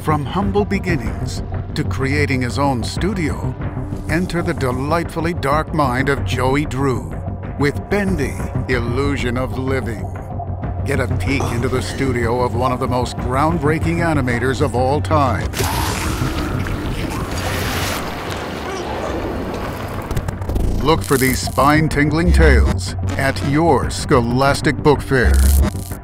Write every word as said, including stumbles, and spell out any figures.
From humble beginnings to creating his own studio, enter the delightfully dark mind of Joey Drew with Bendy, Illusion of Living. Get a peek into the studio of one of the most groundbreaking animators of all time. Look for these spine-tingling tales at your Scholastic Book Fair.